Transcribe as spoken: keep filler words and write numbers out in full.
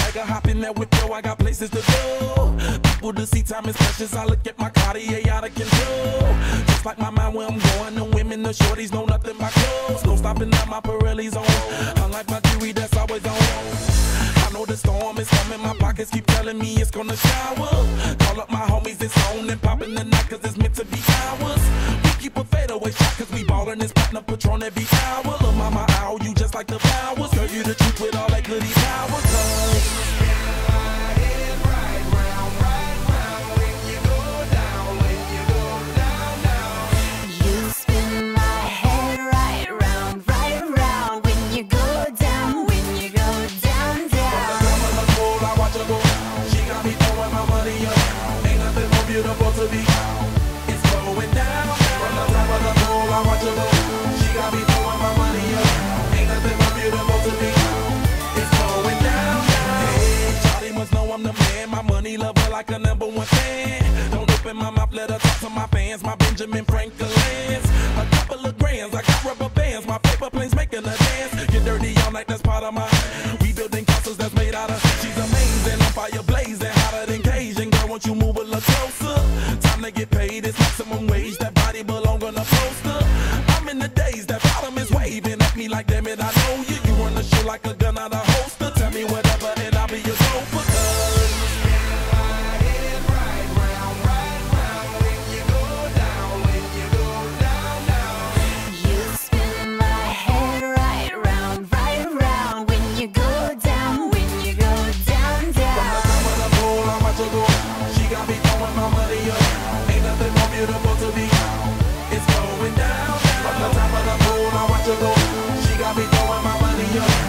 swagger, hop in that whip, yo, I got places to go. People to see, time is precious. I look at my Cartier out of control. Just like my mind where I'm going, the women, the shorties know nothing but clothes. No stopping at my Pirelli's on. Unlike my jewelry that's always on. I know the storm is coming, my pockets keep telling me it's gonna shower. Call up my homies, it's on and popping the night cause it's meant to be ours. We keep a fadeaway shot cause we ballin' this platinum Patron every hour. Look mama, ow, you just like the flowers. Girl, you the truth with all that goody power cause beautiful to be. It's going down. From the top of the pole, I watch her go. She got me throwing my money up. Ain't nothing more beautiful to be. It's going down. Hey, Charlie must know I'm the man. My money lover like a number one fan. Don't open my mouth, let her talk to my fans. My Benjamin Franklin's. A couple of grands, I got rubber bands. My paper planes making a dance. Get dirty all night, that's part of my. We building castles that's made out of. She's amazing, I'm fire blazing, hotter than Cajun. Girl, won't you move a little closer? Time to get paid, it's maximum wage. That body belong on a poster. I'm in the days, that bottom is waving at me like, damn it, I know you. You run the show like a gun out of holster. Tell me whatever and I'll be your chauffeur. Beautiful to be. It's going down. From the top of the pool, I watch her go. She got me throwing my money up.